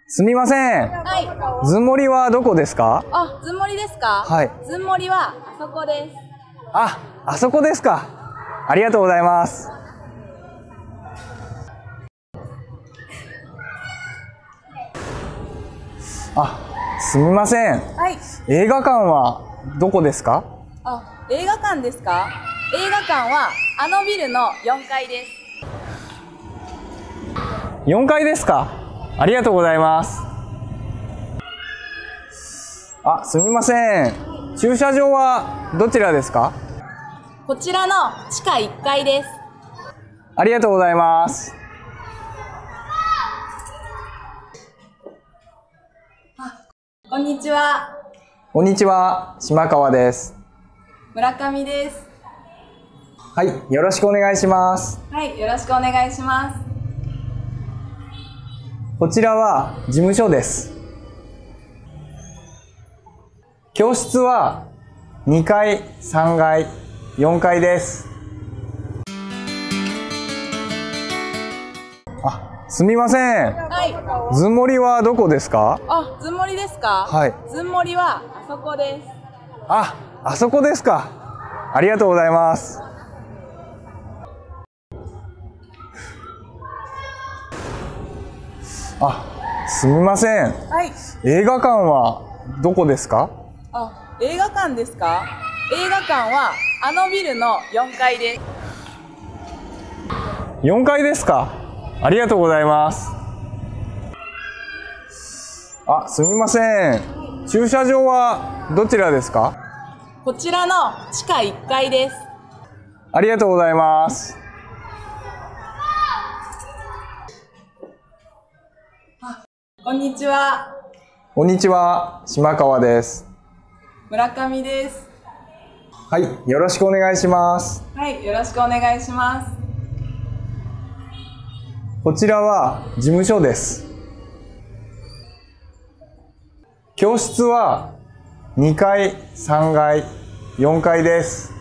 すみません。 はい。 ずんもりはどこですか？ あ、ずんもりですか？ はい。 ずんもりはあそこです。 あそこですか。ありがとうございます。すみません。 はい。 映画館はどこですか？ あ、映画館ですか？映画館はあのビルの4階です。 4階ですか。ありがとうございます。すみません。駐車場はどちらですか？ こちらの地下1階です。 ありがとうございます。 こんにちは。 こんにちは。島川です。 村上です。 はい、よろしくお願いします。 はい、よろしくお願いします。 こちらは事務所です。教室は2階、3階、4階です。すみません。 はい。 ずんもりはどこですか？ あ、ずんもりですか？ はい。 ずんもりはあそこです。 あそこですか。ありがとうございます。すみません。 はい。 映画館はどこですか？ あ、映画館ですか？映画館はあのビルの4階です。 4階ですか。ありがとうございます。すみません。駐車場はどちらですか？ こちらの地下1階です。 ありがとうございます。 こんにちは。 こんにちは。島川です。 村上です。 はい、よろしくお願いします。 はい、よろしくお願いします。 こちらは事務所です。教室は2階、3階、4階です。